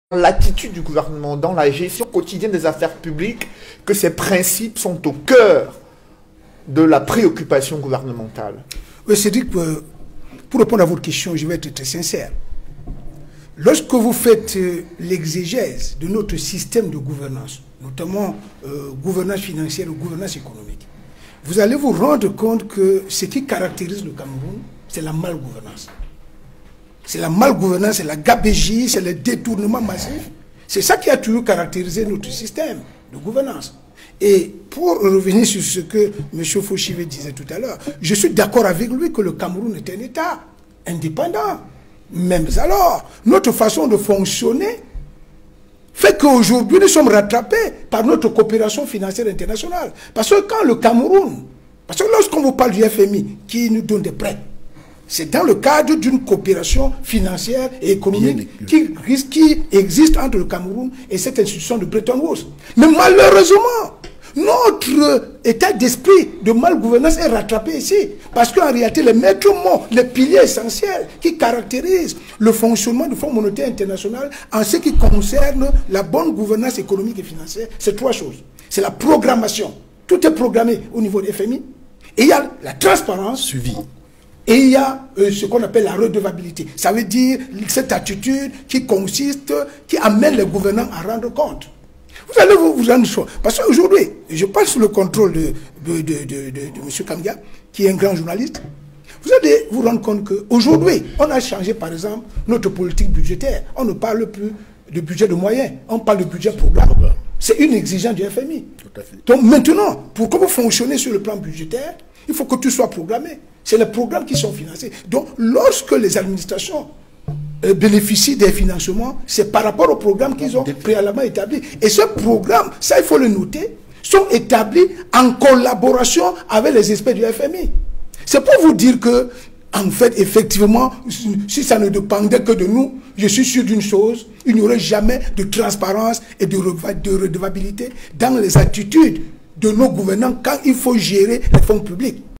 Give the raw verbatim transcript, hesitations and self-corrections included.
l'attitude du gouvernement dans la gestion quotidienne des affaires publiques que ces principes sont au cœur de la préoccupation gouvernementale. Oui, c'est-à-dire que, pour répondre à votre question, je vais être très sincère. Lorsque vous faites euh, l'exégèse de notre système de gouvernance, notamment euh, gouvernance financière ou gouvernance économique, vous allez vous rendre compte que ce qui caractérise le Cameroun, c'est la malgouvernance. C'est la malgouvernance, c'est la gabégie, c'est le détournement massif. C'est ça qui a toujours caractérisé notre système de gouvernance. Et pour revenir sur ce que M. Fauchive disait tout à l'heure, je suis d'accord avec lui que le Cameroun est un État indépendant. Même alors, notre façon de fonctionner fait qu'aujourd'hui, nous sommes rattrapés par notre coopération financière internationale. Parce que quand le Cameroun, parce que lorsqu'on vous parle du F M I, qui nous donne des prêts, c'est dans le cadre d'une coopération financière et économique qui, qui existe entre le Cameroun et cette institution de Bretton Woods. Mais malheureusement, notre état d'esprit de malgouvernance est rattrapé ici. Parce qu'en réalité, les maîtres mots, les piliers essentiels qui caractérisent le fonctionnement du Fonds monétaire international en ce qui concerne la bonne gouvernance économique et financière, c'est trois choses. C'est la programmation. Tout est programmé au niveau du F M I. Et il y a la transparence. Suivi. Et il y a euh, ce qu'on appelle la redevabilité. Ça veut dire cette attitude qui consiste, qui amène les gouvernants à rendre compte. Vous allez vous, vous rendre compte. Parce qu'aujourd'hui, je passe sous le contrôle de, de, de, de, de, de M. Kamga, qui est un grand journaliste. Vous allez vous rendre compte qu'aujourd'hui, on a changé par exemple notre politique budgétaire. On ne parle plus de budget de moyens, on parle de budget programme. C'est une exigence du F M I. Tout à fait. Donc maintenant, pour que vous fonctionnez sur le plan budgétaire, il faut que tout soit programmé. C'est les programmes qui sont financés. Donc, lorsque les administrations euh, bénéficient des financements, c'est par rapport aux programmes qu'ils ont préalablement établis. Et ce programme, ça il faut le noter, sont établis en collaboration avec les experts du F M I. C'est pour vous dire que, en fait, effectivement, si ça ne dépendait que de nous, je suis sûr d'une chose, il n'y aurait jamais de transparence et de redevabilité dans les attitudes de nos gouvernants quand il faut gérer les fonds publics.